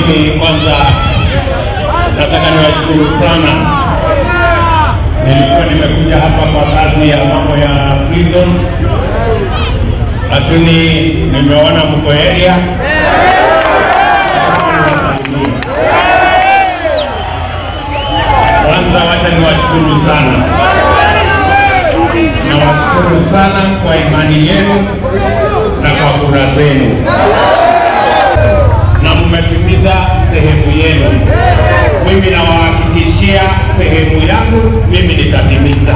Mimi kwanza nataka niwashukuru sana. Nilikuwa nimekuja hapa kwa kazi ya mambo ya prison, lakini nimeona mko area. Kwanza wacha niwashukuru sana. Nawashukuru sana kwa imani yenu na kwa kura zenu, na mmetimiza sehemu yenu. Mimi nawahakikishia sehemu yangu mimi nitatimiza.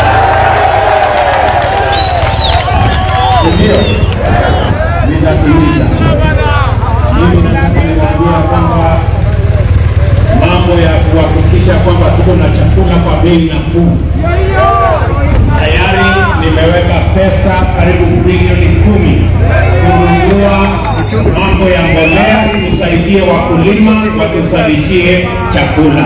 Ndio, nitatimiza. Mimi nataka niwaambie kwamba mambo ya kuhakikisha kwamba tuko na chakula kwa bei nafuu, tayari nimeweka pesa karibu bilioni 10 kununua mambo ya mbolea, tusaidie wakulima watuzalishie chakula.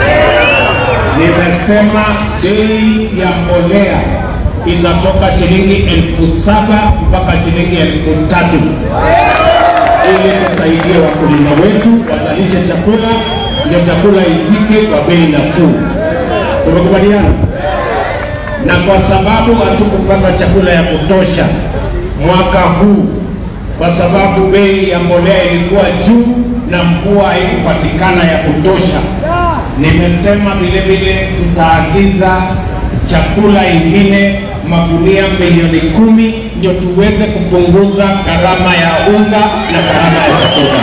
Nimesema bei ya mbolea itatoka shilingi 7,000 mpaka shilingi 3,000 ili tusaidie wakulima wetu wazalishe chakula, ndio chakula ifike kwa bei nafuu. Tumekubaliana? Na kwa sababu hatukupata chakula ya kutosha mwaka huu, kwa sababu bei ya mbolea ilikuwa juu na mvua haikupatikana ya kutosha, nimesema vile vile tutaagiza chakula ingine magunia milioni 10 ndio tuweze kupunguza gharama ya unga na gharama ya chakula.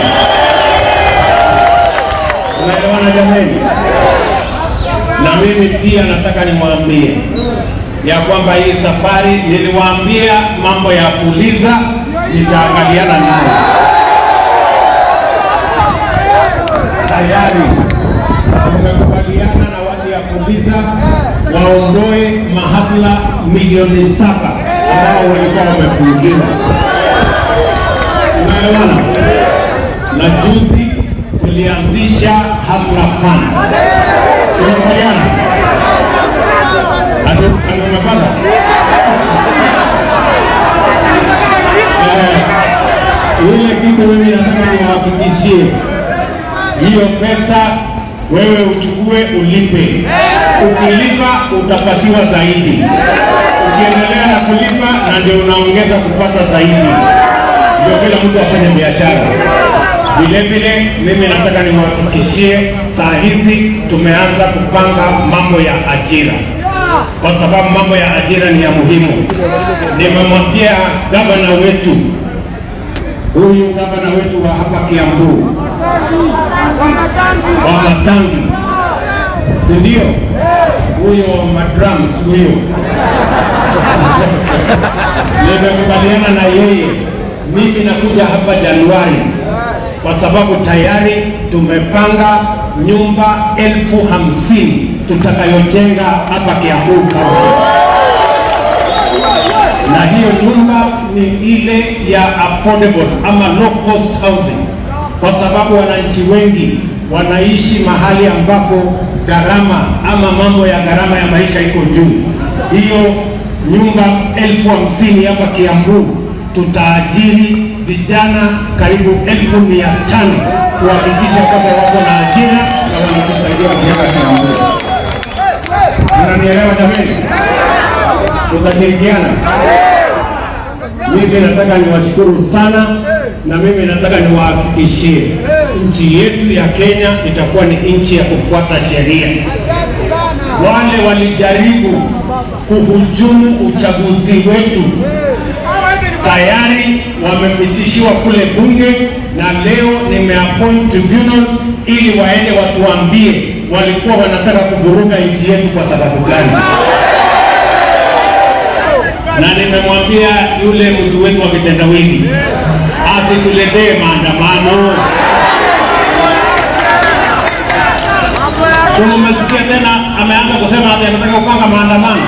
Unaelewana jamani? Na mimi pia nataka nimwambie ya kwamba hii safari niliwaambia mambo ya Fuliza nitaangaliana nayo. Tayari tumekubaliana na watu ya Fuliza waondoe mahasla milioni 7 ambao walikuwa wamefungiwa. Unaelewana? Na juzi tulianzisha Hasla Fund. Tunakubaliana? Anumepata? Ile kitu mimi nataka niwahakikishie, hiyo pesa wewe uchukue ulipe. Ukilipa utapatiwa zaidi. Ukiendelea na kulipa na ndio unaongeza kupata zaidi. Ndio kila mtu afanye biashara. Vile vile mimi nataka niwahakikishie saa hizi tumeanza kupanga mambo ya ajira, kwa sababu mambo ya ajira ni ya muhimu. Nimemwambia gavana wetu, huyu gavana wetu wa hapa Kiambu, wa Matangi, ndio huyo Madrams huyo, nimekubaliana na yeye, mimi nakuja hapa Januari, kwa sababu tayari tumepanga nyumba 50,000 tutakayojenga hapa Kiambu. Na hiyo nyumba ni ile ya affordable ama low cost housing, kwa sababu wananchi wengi wanaishi mahali ambapo gharama ama mambo ya gharama ya maisha iko juu. Hiyo nyumba 50,000 hapa Kiambu tutaajiri vijana karibu 1,500 kuhakikisha kwamba wako na ajira na wanatusaidia kujenga Kiambu. Unanielewa jamani? Tutashirikiana. Mimi nataka niwashukuru sana, na mimi nataka niwahakikishie nchi yetu ya Kenya itakuwa ni nchi ya kufuata sheria. Wale walijaribu kuhujumu uchaguzi wetu tayari wamepitishiwa kule bunge, na leo nimeappoint tribunal ili waende watuambie walikuwa wanataka kuvuruga nchi yetu kwa sababu gani. Na nimemwambia yule mtu wetu wa kitendawili asituletee maandamano. Tumesikia tena ameanza kusema ati anataka kupanga maandamano.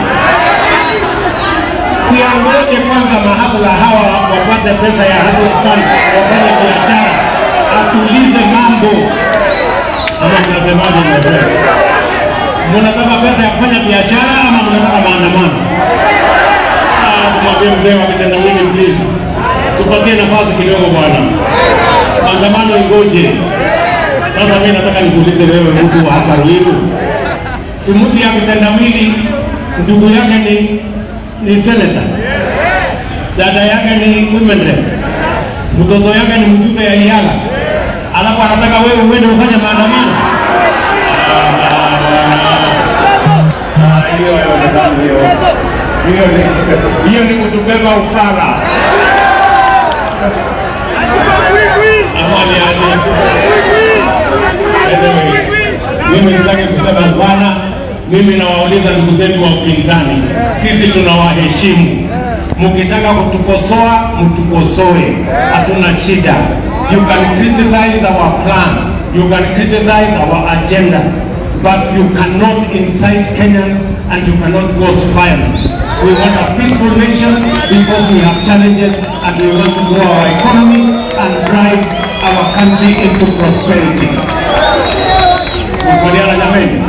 Siangoje kwanza mahasla hawa wapate pesa ya Hasla Fund wafanye biashara, atulize mambo. Ama mnasemaje mzee? Mnataka pesa ya kufanya biashara ama mnataka maandamano? Tumwambie mzee wa kitendawili, please tupatie nafasi kidogo bwana. Maandamano ingoje. Sasa mimi nataka nikuulize wewe, mtu wa hapa Ruiru, si mtu ya kitendawili, ndugu yake ni senator, dada yake ni women rep, mtoto yake ni mjumbe ya Iyala, alafu anataka wewe uende ufanye maandamano? Hiyo ni kutubeba ufala. Amani aje. Mimi sitaki kusema ufala. Mimi nawauliza ndugu zetu wa upinzani, sisi tunawaheshimu. Mkitaka kutukosoa, mtukosoe, hatuna shida. You can criticize our plan, you can criticize our agenda, but you cannot incite Kenyans and you cannot cause violence. We want a peaceful nation because we have challenges and we want to grow our economy and drive our country into prosperity. Mkubaliana jameni?